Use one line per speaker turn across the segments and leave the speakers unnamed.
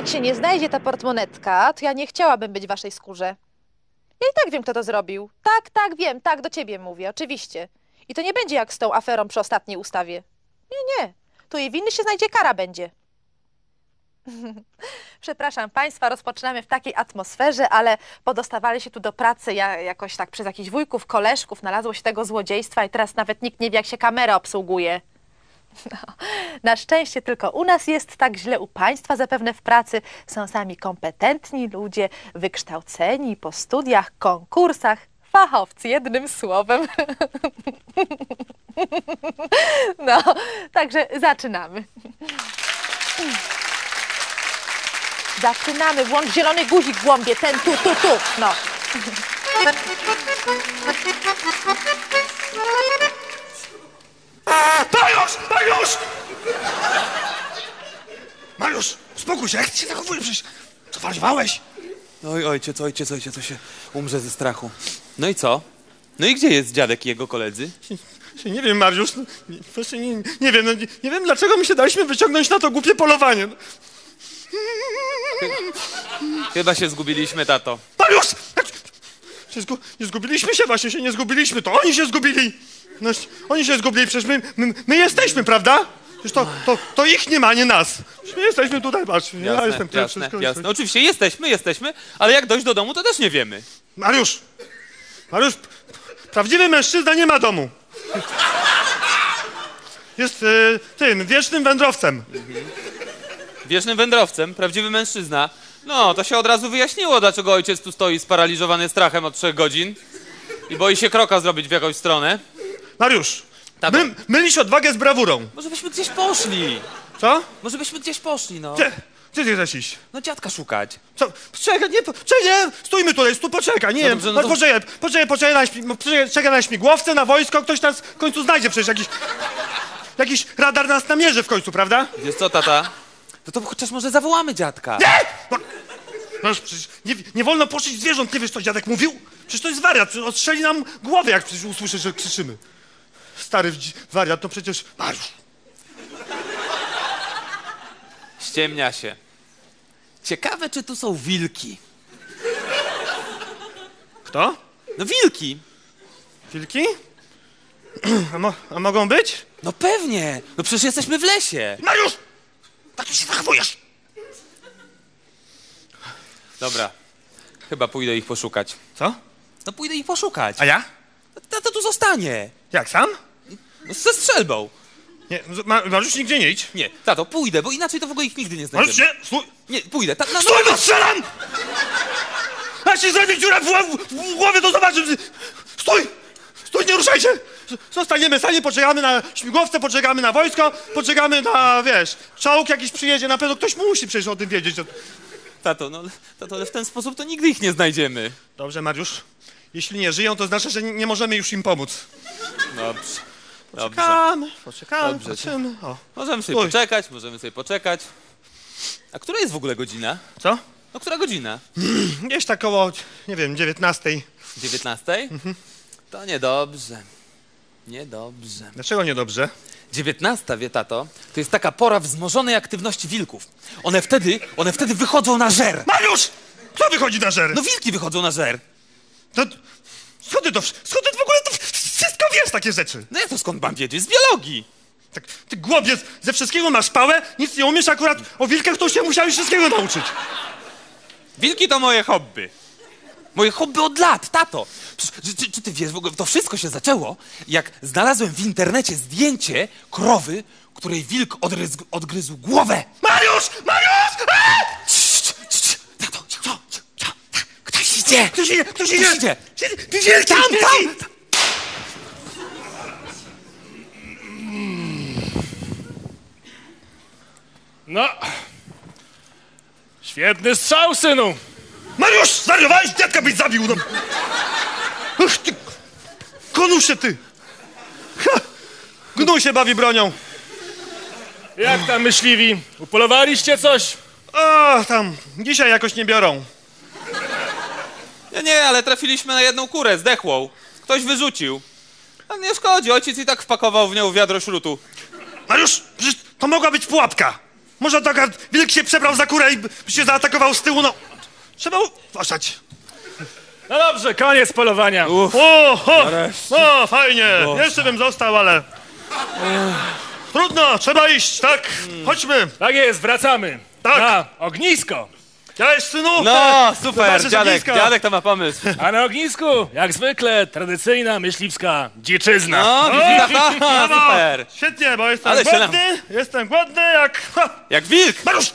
się nie znajdzie ta portmonetka, to ja nie chciałabym być w waszej skórze. Ja i tak wiem, kto to zrobił. Tak, wiem, tak, do ciebie mówię, oczywiście. I to nie będzie jak z tą aferą przy ostatniej ustawie. Nie. Tu jej winny się znajdzie, kara będzie. Przepraszam państwa, rozpoczynamy w takiej atmosferze, ale podostawali się tu do pracy jakoś tak przez jakichś wujków, koleżków, znalazło się tego złodziejstwa i teraz nawet nikt nie wie, jak się kamera obsługuje. No, na szczęście tylko u nas jest tak źle, u państwa zapewne w pracy są sami kompetentni ludzie, wykształceni po studiach, konkursach, fachowcy, jednym słowem. No, także zaczynamy. Zaczynamy, włącz zielony guzik, głąbie, ten tu, no.
Mariusz! Mariusz, uspokój się, jak ty się zachowujesz? Przecież co, wariowałeś?
Oj, ojciec, to się umrze ze strachu. No i co? No i gdzie jest dziadek i jego koledzy?
Nie wiem, Mariusz, nie wiem, nie wiem, dlaczego my się daliśmy wyciągnąć na to głupie polowanie.
Chyba się zgubiliśmy, tato.
Mariusz! Nie zgubiliśmy się, właśnie się nie zgubiliśmy, to oni się zgubili. No, oni się zgubili, przecież my jesteśmy, prawda? Przecież to ich nie ma, nie nas. My jesteśmy tutaj, patrz.
Jasne,
Ja jestem pierwszy.
jasne. Oczywiście jesteśmy, ale jak dojść do domu, to też nie wiemy.
Mariusz, prawdziwy mężczyzna nie ma domu. Jest tym, wiecznym wędrowcem.
Wiecznym wędrowcem, prawdziwy mężczyzna. No, to się od razu wyjaśniło, dlaczego ojciec tu stoi sparaliżowany strachem od 3 godzin i boi się kroka zrobić w jakąś stronę.
Mariusz,
Tato.
mylisz odwagę z brawurą.
Może byśmy gdzieś poszli.
Co?
Może byśmy gdzieś poszli, no.
Gdzie ty chcesz iść?
No dziadka szukać.
Co? Poczekaj, nie, stójmy tutaj, poczekaj, nie,
dobrze, no to...
poczekaj na śmigłowce, na wojsko, ktoś nas w końcu znajdzie, przecież jakiś radar nas namierzy w końcu, prawda?
Wiesz co, tata? To chociaż może zawołamy dziadka.
Nie! No, przecież nie wolno poszyć zwierząt, nie wiesz, co dziadek mówił? Przecież to jest wariat, przecież odstrzeli nam głowę, jak przecież usłyszy, że krzyczymy. Stary wariat, to przecież... Mariusz.
Ściemnia się. Ciekawe, czy tu są wilki.
Kto?
No wilki.
Wilki? A mogą być?
No pewnie. No przecież jesteśmy w lesie.
Mariusz! Tak tu się zachowujesz!
Dobra. Chyba pójdę ich poszukać.
Co?
No pójdę ich poszukać.
A ja?
Tato tu zostanie.
Jak, sam?
No, ze strzelbą.
Nie, Mariusz, nigdzie nie idź.
Nie, tato, pójdę, bo inaczej to w ogóle ich nigdy nie znajdziemy.
Mariusz, nie, stój!
Nie, pójdę.
Stój, bo strzelam! Jak się zrobi dziura w głowie, to zobaczysz. Stój! Stój, nie ruszaj się! Zostaniemy sami, poczekamy na śmigłowce, poczekamy na wojsko, poczekamy na, wiesz, czołg jakiś przyjedzie, na pewno ktoś musi przecież o tym wiedzieć.
Tato, ale w ten sposób to nigdy ich nie znajdziemy.
Dobrze, Mariusz. Jeśli nie żyją, to znaczy, że nie możemy już im pomóc.
Dobrze.
Poczekamy,
Dobrze.
patrzymy. O.
Możemy sobie poczekać. A która jest w ogóle godzina?
Co?
No, która godzina?
Gdzieś tak koło, nie wiem, 19.
19? Mhm. To niedobrze. Niedobrze.
Dlaczego niedobrze?
19, wie tato, to jest taka pora wzmożonej aktywności wilków. One wtedy wychodzą na żer.
Mariusz! Kto wychodzi na żer?
No wilki wychodzą na żer.
To, skąd ty w ogóle to wszystko wiesz, takie rzeczy?
No ja to skąd mam wiedzieć? Z biologii.
Tak, ty głowiec, ze wszystkiego masz pałę, nic nie umiesz, akurat o wilkach to się musiałeś wszystkiego nauczyć.
Wilki to moje hobby. Moje hobby od lat, tato. Czy ty wiesz, w ogóle to wszystko się zaczęło, jak znalazłem w internecie zdjęcie krowy, której wilk odgryzł głowę.
Mariusz!
Tato, co? Ktoś idzie!
Ktoś idzie!
Widzieli, tam!
No, świetny strzał, synu.
Mariusz, zwariowałeś? Dziadka byś zabił, no. Uch, ty, konusie, ty. Ha, gnój się bawi bronią.
Jak tam myśliwi? Upolowaliście coś?
O, tam, dzisiaj jakoś nie biorą.
Nie, ale trafiliśmy na jedną kurę zdechłą. Ktoś wyrzucił. A nie szkodzi, ojciec i tak wpakował w nią wiadro śrutu.
Mariusz, przecież to mogła być pułapka. Może to akurat wilk się przebrał za kurę i się zaatakował z tyłu, no. Trzeba uważać.
No dobrze, koniec polowania.
O, fajnie. Jeszcze bym został, ale... Trudno, trzeba iść, tak? Chodźmy.
Tak jest, wracamy.
Tak.
Na ognisko.
Cześć, synu.
No, super,
Zobaczysz ognisko.
dziadek to ma pomysł.
A na ognisku, jak zwykle, tradycyjna myśliwska dziczyzna.
No,
Brawo.
super.
Świetnie, bo jestem
Ale
głodny. Jestem głodny jak...
Jak wilk.
Marusz!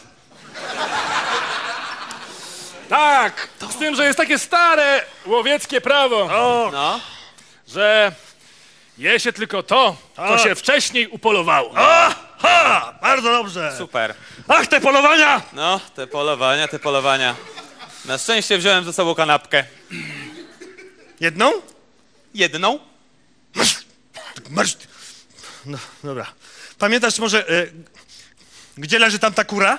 Tak, z tym, że jest takie stare łowieckie prawo,
No.
że je się tylko to, co się wcześniej upolowało.
Ha! Bardzo dobrze.
Super.
Ach, te polowania!
No, te polowania. Na szczęście wziąłem ze sobą kanapkę.
Jedną?
Jedną?
Marsz. No, dobra. Pamiętasz może, gdzie leży tam ta kura?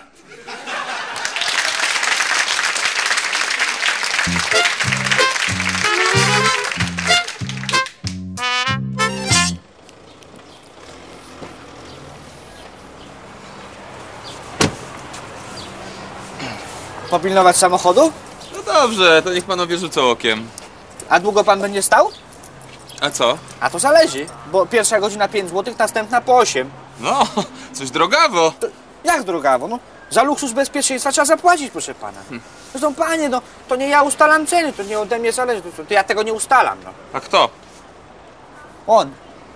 Popilnować samochodu?
No dobrze, to niech panowie rzucą okiem.
A długo pan będzie stał?
A co?
A to zależy, bo pierwsza godzina 5 zł, następna po 8.
No, coś drogawo.
Jak drogawo? No, za luksus bezpieczeństwa trzeba zapłacić, proszę pana. Zresztą panie, no, to nie ja ustalam ceny, to nie ode mnie zależy, to ja tego nie ustalam, no.
A kto?
On.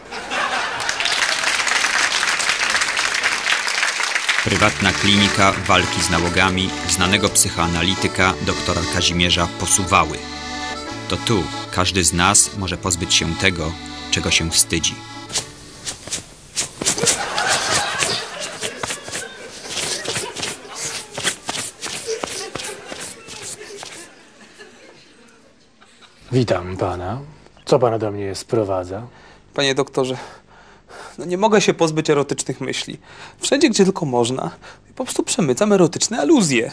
Prywatna klinika walki z nałogami znanego psychoanalityka doktora Kazimierza Posuwały. To tu każdy z nas może pozbyć się tego, czego się wstydzi.
Witam pana. Co pana do mnie sprowadza?
Panie doktorze, no nie mogę się pozbyć erotycznych myśli. Wszędzie, gdzie tylko można, po prostu przemycam erotyczne aluzje.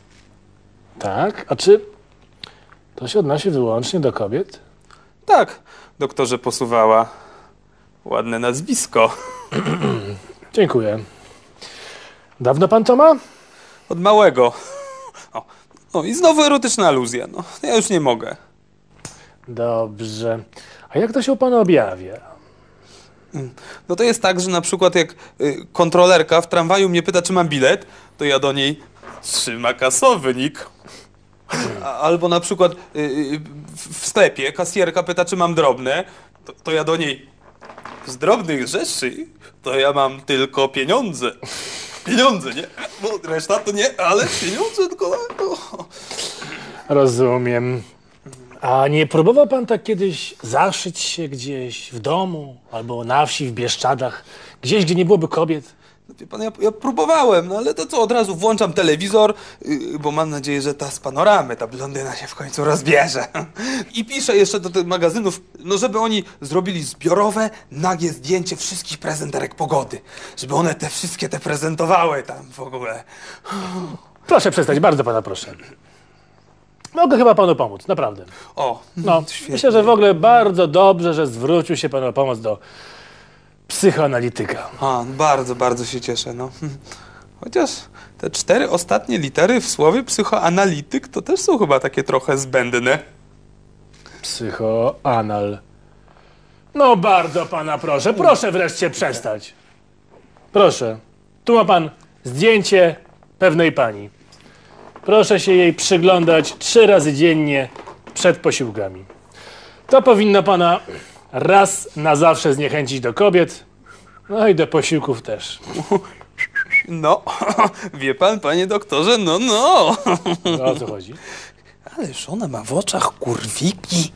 Tak? A czy to się odnosi wyłącznie do kobiet?
Tak, doktorze Posuwała. Ładne nazwisko.
Dziękuję. Dawno pan to ma?
Od małego. O, i znowu erotyczna aluzja. No, ja już nie mogę.
Dobrze. A jak to się u pana objawia?
No to jest tak, że na przykład jak kontrolerka w tramwaju mnie pyta, czy mam bilet, to ja do niej trzyma kasownik. Albo na przykład w sklepie kasjerka pyta, czy mam drobne, to ja do niej z drobnych rzeczy to ja mam tylko pieniądze. Pieniądze, nie? Bo reszta to nie, ale pieniądze tylko... No.
Rozumiem. A nie próbował pan tak kiedyś zaszyć się gdzieś w domu albo na wsi, w Bieszczadach, gdzieś, gdzie nie byłoby kobiet?
Wie pan, ja próbowałem, no ale to co, od razu włączam telewizor, bo mam nadzieję, że ta z panoramy, ta blondyna się w końcu rozbierze. I piszę jeszcze do tych magazynów, no żeby oni zrobili zbiorowe, nagie zdjęcie wszystkich prezenterek pogody. Żeby one wszystkie te prezentowały tam w ogóle.
Proszę przestać, bardzo pana proszę. Mogę chyba panu pomóc, naprawdę.
O,
No,
świetnie.
myślę, że w ogóle bardzo dobrze, że zwrócił się pan o pomoc do psychoanalityka.
A, bardzo, bardzo się cieszę, no. Chociaż te 4 ostatnie litery w słowie psychoanalityk to też są chyba takie trochę zbędne.
Psychoanal. No bardzo pana proszę, proszę wreszcie przestać. Proszę, tu ma pan zdjęcie pewnej pani. Proszę się jej przyglądać 3 razy dziennie przed posiłkami. To powinno pana raz na zawsze zniechęcić do kobiet, no i do posiłków też.
No, wie pan, panie doktorze, no.
No, o co chodzi?
Ależ ona ma w oczach kurwiki.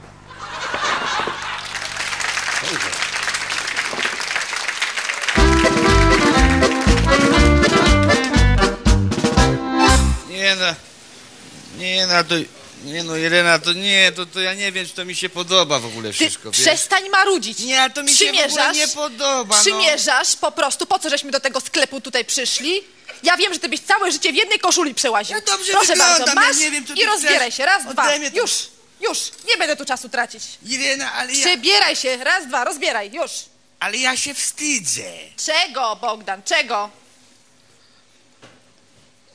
Nie no, Irena, to ja nie wiem, czy to mi się podoba w ogóle
Ty
wszystko, wiesz?
przestań marudzić.
Nie, ale to mi się w ogóle nie podoba, no.
Przymierzasz po prostu, po co żeśmy do tego sklepu tutaj przyszli? Ja wiem, że ty byś całe życie w jednej koszuli przełaził.
Ja dobrze
Proszę
wyglądam,
bardzo,
ja
masz
nie wiem, co ty
i rozbieraj
chcesz
się. Raz,
ode
dwa.
mnie, to-
Już. Nie będę tu czasu tracić.
Irena, ale
Przebieraj się. Raz, dwa, rozbieraj. Już.
ale ja się wstydzę.
Czego, Bogdan? Czego?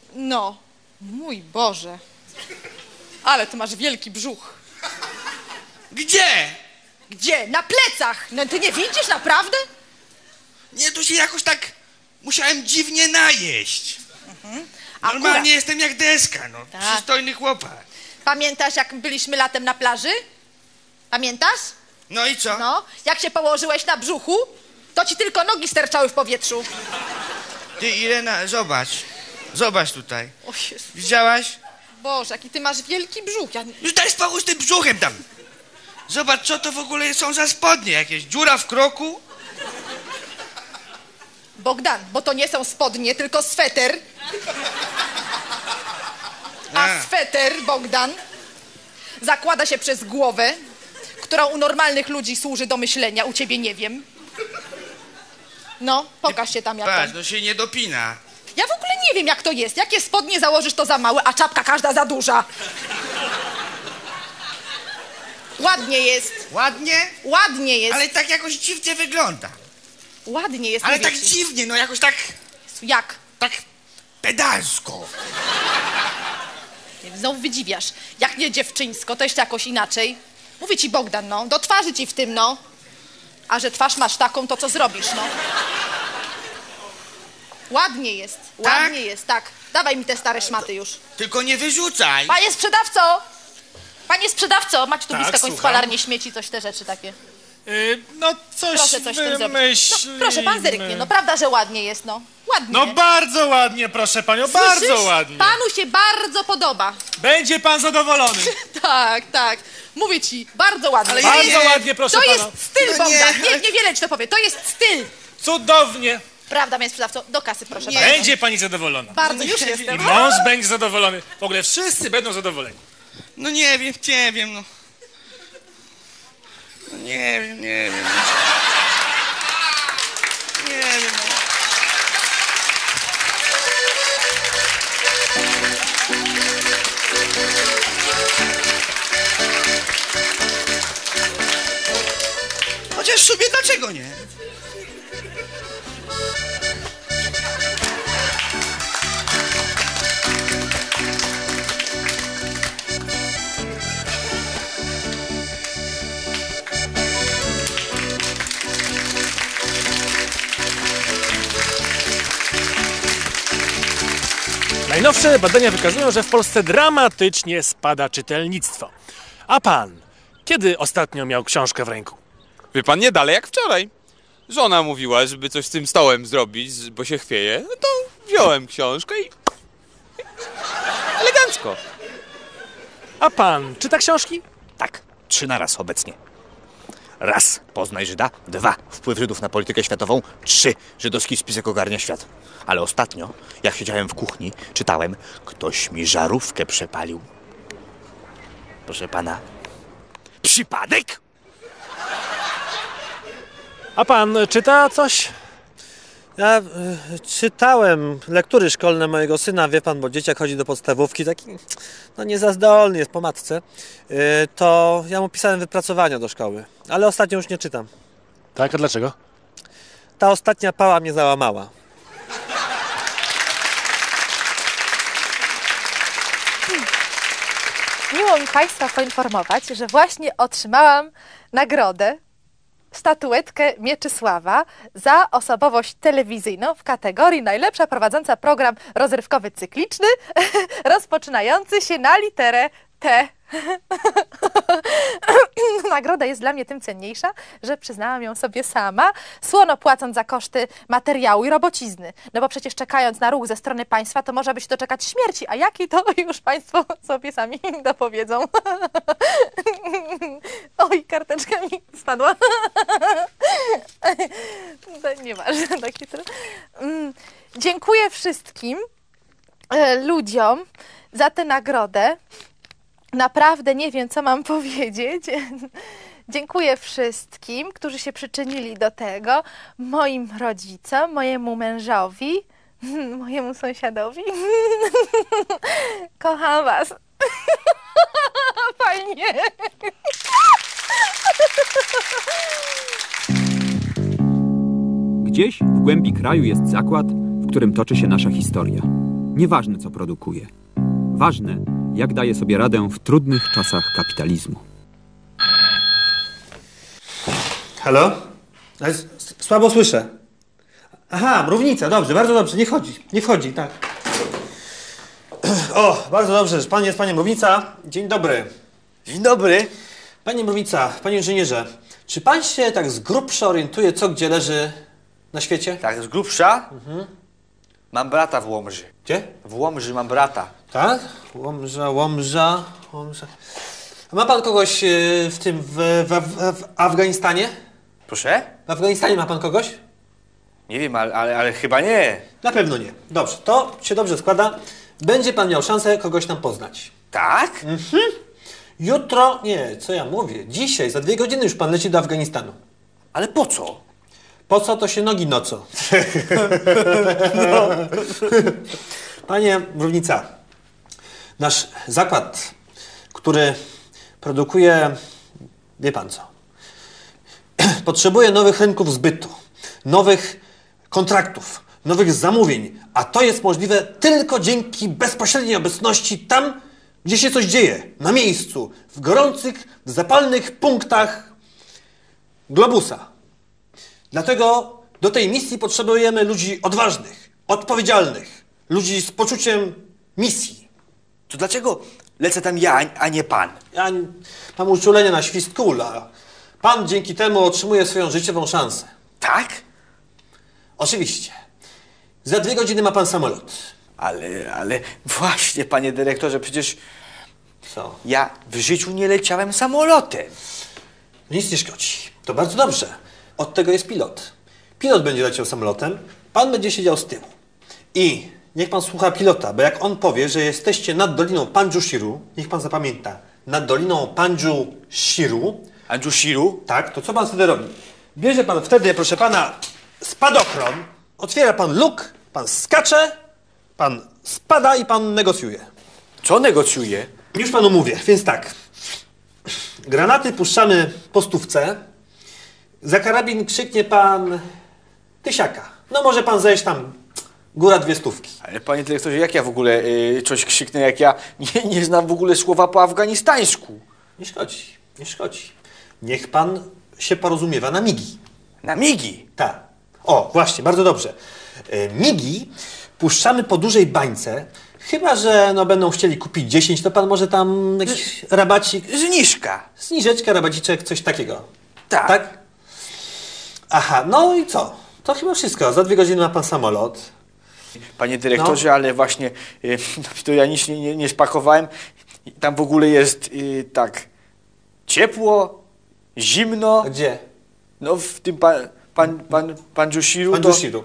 No, mój Boże. Ale ty masz wielki brzuch.
Gdzie?
Gdzie? Na plecach! No ty nie widzisz, naprawdę?
Nie, tu się jakoś tak musiałem dziwnie najeść. Normalnie jestem jak deska, no.
Tak.
Przystojny chłopak.
Pamiętasz, jak byliśmy latem na plaży? Pamiętasz?
No i co?
No, jak się położyłeś na brzuchu, to ci tylko nogi sterczały w powietrzu.
Ty, Irena, zobacz. Zobacz tutaj.
O Jezu.
Widziałaś?
Boże, jaki ty masz wielki brzuch.
Już daj spokój z tym brzuchem tam. Zobacz, co to w ogóle są za spodnie. Jakieś dziura w kroku?
Bogdan, bo to nie są spodnie, tylko sweter. A sweter, Bogdan, zakłada się przez głowę, która u normalnych ludzi służy do myślenia, u ciebie nie wiem. No, pokaż się tam jak
Patrz,
tam.
no się nie dopina.
Ja w ogóle nie wiem, jak to jest. Jakie spodnie założysz, to za małe, a czapka każda za duża. Ładnie jest.
Ładnie?
Ładnie jest.
Ale tak jakoś dziwnie wygląda.
Ładnie jest.
Ale
mówię
tak
ci.
dziwnie, no jakoś tak...
Jak?
Tak pedalsko.
Znowu wydziwiasz. Jak nie dziewczyńsko, to jeszcze jakoś inaczej. Mówię ci, Bogdan, no, do twarzy ci w tym, no. A że twarz masz taką, to co zrobisz, no? Ładnie jest, ładnie jest, tak. Dawaj mi te stare szmaty już.
Tylko nie wyrzucaj.
Panie sprzedawco! Panie sprzedawco, macie tu
Tak,
blisko jakąś
słucham.
spalarnię śmieci, coś te rzeczy takie.
No coś
Proszę coś z tym zrobić.
wymyślimy.
No, proszę, pan zerknie, no prawda, że ładnie jest, no. Ładnie.
No bardzo ładnie, proszę panią,
Słyszysz?
bardzo ładnie.
Panu się bardzo podoba.
Będzie pan zadowolony.
Tak, tak. Mówię ci, bardzo ładnie.
Ale
Bardzo
nie.
ładnie, proszę
To
pana.
jest styl,
No
Bogdan.
nie.
Niewiele ci to powie. To jest styl.
Cudownie.
Prawda, panie sprzedawco? Do kasy, proszę bardzo.
Będzie pani zadowolona.
Bardzo, już
I
jestem.
mąż będzie zadowolony. W ogóle wszyscy będą zadowoleni.
No nie wiem, no. No nie wiem. Nie wiem, no. Chociaż sobie dlaczego nie?
Najnowsze badania wykazują, że w Polsce dramatycznie spada czytelnictwo. A pan, kiedy ostatnio miał książkę w ręku?
Wie pan, nie dalej jak wczoraj. Żona mówiła, żeby coś z tym stołem zrobić, bo się chwieje. No to wziąłem książkę i... elegancko.
A pan czyta książki?
Tak, 3 na raz obecnie. Raz, poznaj Żyda. 2, wpływ Żydów na politykę światową. 3, żydowski spisek ogarnia świat. Ale ostatnio, jak siedziałem w kuchni, czytałem, ktoś mi żarówkę przepalił. Proszę pana, przypadek?
A pan czyta coś?
Ja czytałem lektury szkolne mojego syna, wie pan, bo dzieciak chodzi do podstawówki, taki no nie za zdolny jest po matce, to ja mu pisałem wypracowania do szkoły, ale ostatnio już nie czytam.
Tak, a dlaczego?
Ta ostatnia pała mnie załamała.
Miło mi Państwa poinformować, że właśnie otrzymałam nagrodę, statuetkę Mieczysława za osobowość telewizyjną w kategorii najlepsza prowadząca program rozrywkowy cykliczny rozpoczynający się na literę T. Nagroda jest dla mnie tym cenniejsza, że przyznałam ją sobie sama, słono płacąc za koszty materiału i robocizny. No bo przecież czekając na ruch ze strony państwa, to można by się doczekać śmierci, a jaki to już państwo sobie sami dopowiedzą. Oj, karteczka mi spadła. To nieważne, taki to. Dziękuję wszystkim ludziom za tę nagrodę. Naprawdę nie wiem, co mam powiedzieć. Dziękuję wszystkim, którzy się przyczynili do tego. Moim rodzicom, mojemu mężowi, mojemu sąsiadowi. Kocham was. Fajnie.
Gdzieś w głębi kraju jest zakład, w którym toczy się nasza historia. Nieważne, co produkuje. Ważne, jak daje sobie radę w trudnych czasach kapitalizmu.
Halo? Słabo słyszę. Aha, mrównica, dobrze, bardzo dobrze, nie wchodzi, tak. O, bardzo dobrze, że pan jest, panie mrównica. Dzień dobry.
Dzień dobry.
Panie mrównica, panie inżynierze, czy pan się tak z grubsza orientuje, co gdzie leży na świecie?
Tak, z grubsza? Mam brata w Łomży.
Gdzie?
W Łomży mam brata.
Tak? Łomża. A ma pan kogoś w Afganistanie?
Proszę?
W Afganistanie ma pan kogoś?
Nie wiem, ale chyba nie.
Na pewno nie. Dobrze, to się dobrze składa. Będzie pan miał szansę kogoś tam poznać.
Tak?
Jutro, nie, co ja mówię, dzisiaj, za 2 godziny już pan leci do Afganistanu.
Ale po co?
Po co to się nogi nocą? No. Panie mrównica, nasz zakład, który produkuje, wie pan co, potrzebuje nowych rynków zbytu, nowych kontraktów, nowych zamówień, a to jest możliwe tylko dzięki bezpośredniej obecności tam, gdzie się coś dzieje, na miejscu, w gorących, w zapalnych punktach globusa. Dlatego do tej misji potrzebujemy ludzi odważnych, odpowiedzialnych, ludzi z poczuciem misji.
To dlaczego lecę tam ja, a nie pan?
Ja mam uczulenie na świst kul, a pan dzięki temu otrzymuje swoją życiową szansę.
Tak?
Oczywiście. Za 2 godziny ma pan samolot.
Ale właśnie, panie dyrektorze, przecież
Co?
ja w życiu nie leciałem samolotem.
Nic nie szkodzi. To bardzo dobrze. Od tego jest pilot. Pilot będzie leciał samolotem, pan będzie siedział z tyłu. I niech pan słucha pilota, bo jak on powie, że jesteście nad doliną Pandżushiru, niech pan zapamięta, nad doliną Pandżushiru.
Pandżushiru?
Tak, to co pan wtedy robi? Bierze pan wtedy, proszę pana, spadochron, otwiera pan luk, pan skacze, pan spada i pan negocjuje.
Co negocjuje?
Już panu mówię, więc tak. Granaty puszczamy po 100. Za karabin krzyknie pan 1000. No może pan zejść tam, góra 200.
Ale panie dyrektorze, jak ja w ogóle coś krzyknę, jak ja nie znam w ogóle słowa po afganistańsku?
Nie szkodzi, nie szkodzi. Niech pan się porozumiewa na migi.
Na migi?
Tak. O, właśnie, bardzo dobrze. Migi puszczamy po dużej bańce, chyba że no, będą chcieli kupić 10, to pan może tam jakiś rabacik...
Zniżka.
Zniżeczka, rabaciczek, coś takiego.
Tak.
Tak? Aha, no i co? To chyba wszystko. Za 2 godziny ma pan samolot.
Panie dyrektorze, ale właśnie to ja nic nie spakowałem. Tam w ogóle jest tak ciepło, zimno.
A gdzie?
No w tym Pandżushiru.
Pandżushiru.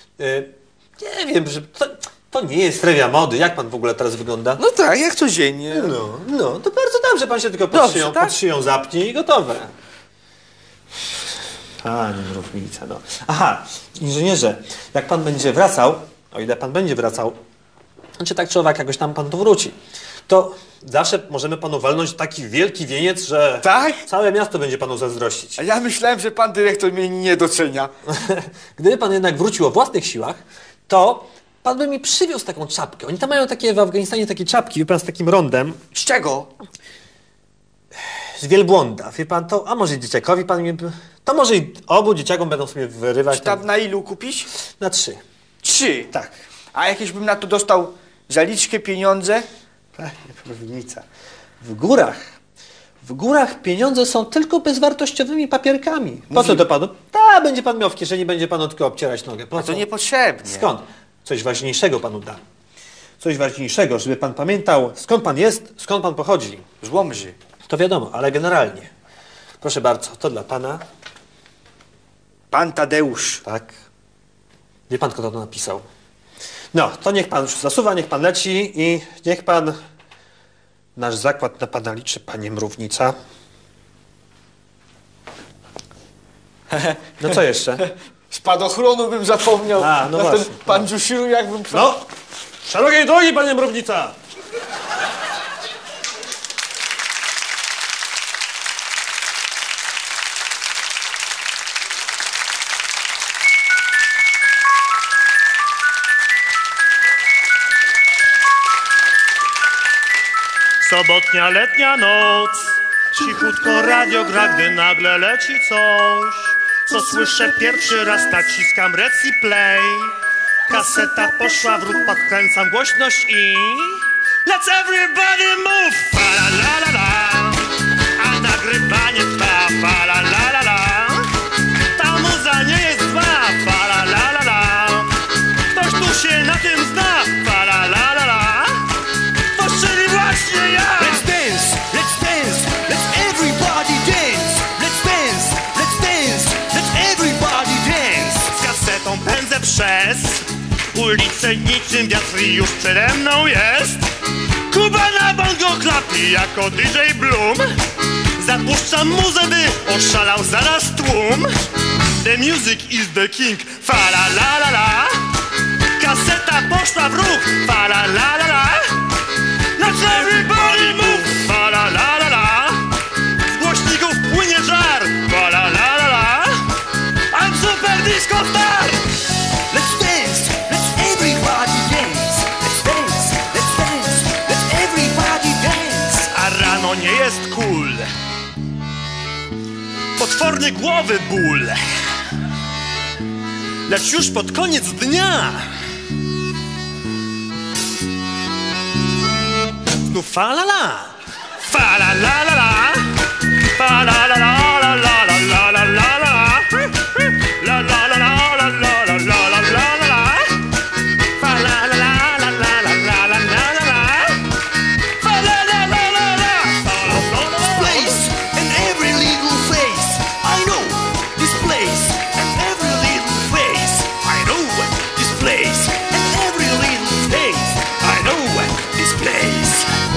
Nie wiem, że to nie jest rewia mody. Jak pan w ogóle teraz wygląda?
No tak, jak codziennie.
No, to bardzo dobrze. Pan się tylko pod szyją zapnie i gotowe. Panie mrównica, no. Aha, inżynierze, jak pan będzie wracał, o ile pan będzie wracał, znaczy tak czy owak jakoś tam pan tu wróci, to zawsze możemy panu walnąć taki wielki wieniec, że
tak?
Całe miasto będzie panu zazdrościć.
A ja myślałem, że pan dyrektor mnie nie docenia.
Gdyby pan jednak wrócił o własnych siłach, to pan by mi przywiózł taką czapkę. Oni tam mają takie w Afganistanie takie czapki, wie pan, z takim rondem.
Z czego?
Z wielbłąda, wie pan to? A może dzieciakowi pan mi... To może i obu dzieciakom będą sobie wyrywać.
Czy tam na ilu kupić?
Na 3.
3?
Tak.
A jakieś bym na to dostał zaliczkę, pieniądze?
Panie mrównica, w górach pieniądze są tylko bezwartościowymi papierkami. Po co to panu? Będzie pan miał w kieszeni, będzie panu tylko obcierać nogę. Po
A
co?
to niepotrzebnie.
Skąd? Coś ważniejszego panu dam. Coś ważniejszego, żeby pan pamiętał, skąd pan jest, skąd pan pochodzi.
Z Łomży.
To wiadomo, ale generalnie. Proszę bardzo, to dla pana.
Pan Tadeusz.
Tak. Wie pan, kto to napisał? No, to niech pan już zasuwa, niech pan leci i niech pan... Nasz zakład na pana liczy, panie mrównica. No co jeszcze?
Spadochronu bym zapomniał.
A, no
na
właśnie.
ten Pandżushiru jakbym...
No! Szerokiej drogi, panie mrównica!
Sobotnia, letnia noc. Cichutko radio gra, gdy nagle leci coś, co słyszę pierwszy raz, naciskam rec i play. Kaseta poszła w ruch, podkręcam głośność i let's everybody move! Fa la la la la. A nagrywanie trwa, fa la la la la. Ta muza nie jest zła, fa la la la la. Ktoś tu się na tym zna, fa la la la la. Ktoś, czyli właśnie ja!
Let's dance, let's dance, let's everybody dance. Let's dance, let's dance, let's everybody dance.
Z kasetą pędzę przez ulicę niczym wiatr i już przede mną jest Kuba na bongo klapi jako DJ Bloom. Zapuszczam muzę, by oszalał zaraz tłum. The music is the king, fa la la la la. Kaseta poszła w ruch, fa la la la la. Let's everybody move, fa la la la la. Z głośników płynie żar, fa la la la la. I'm super disco star.
Let's dance, let's everybody dance. Let's dance, let's dance, let's everybody dance.
A rano nie jest cool. Potworny głowy ból. Lecz już pod koniec dnia znów fa la la. Fa la la la la. Fa la la la la la la la la la. La la la la la la la la la la la. Fa la la la la la la la la la la. Fa la la la la la.
This place and every little face. I know this place and every little face. I know this place and every little face. I know this place.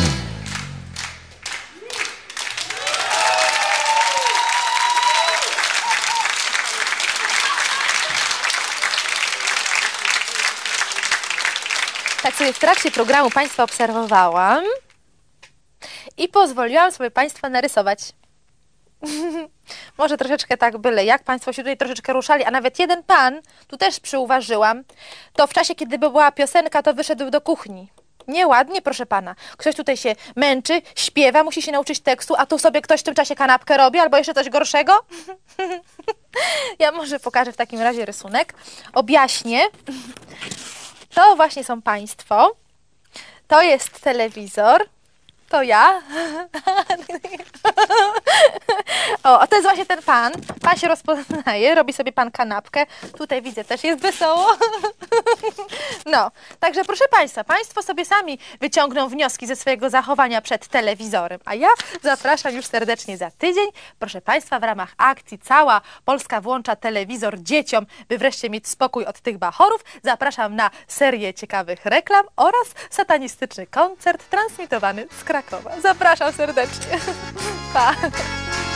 Tak sobie w trakcie programu Państwa obserwowałam i pozwoliłam sobie Państwa narysować. Może troszeczkę tak byle jak, Państwo się tutaj troszeczkę ruszali, a nawet jeden pan, tu też przyuważyłam, to w czasie, kiedy była piosenka, to wyszedł do kuchni. Nieładnie, proszę pana. Ktoś tutaj się męczy, śpiewa, musi się nauczyć tekstu, a tu sobie ktoś w tym czasie kanapkę robi, albo jeszcze coś gorszego. Ja może pokażę w takim razie rysunek. Objaśnię. To właśnie są Państwo. To jest telewizor. To ja. O, a to jest właśnie ten pan. Pan się rozpoznaje, robi sobie pan kanapkę. Tutaj widzę, też jest wesoło. No, także proszę Państwa, Państwo sobie sami wyciągną wnioski ze swojego zachowania przed telewizorem. A ja zapraszam już serdecznie za tydzień. Proszę Państwa, w ramach akcji Cała Polska włącza telewizor dzieciom, by wreszcie mieć spokój od tych bachorów. Zapraszam na serię ciekawych reklam oraz satanistyczny koncert transmitowany z Krakowa. Zapraszam serdecznie. Pa!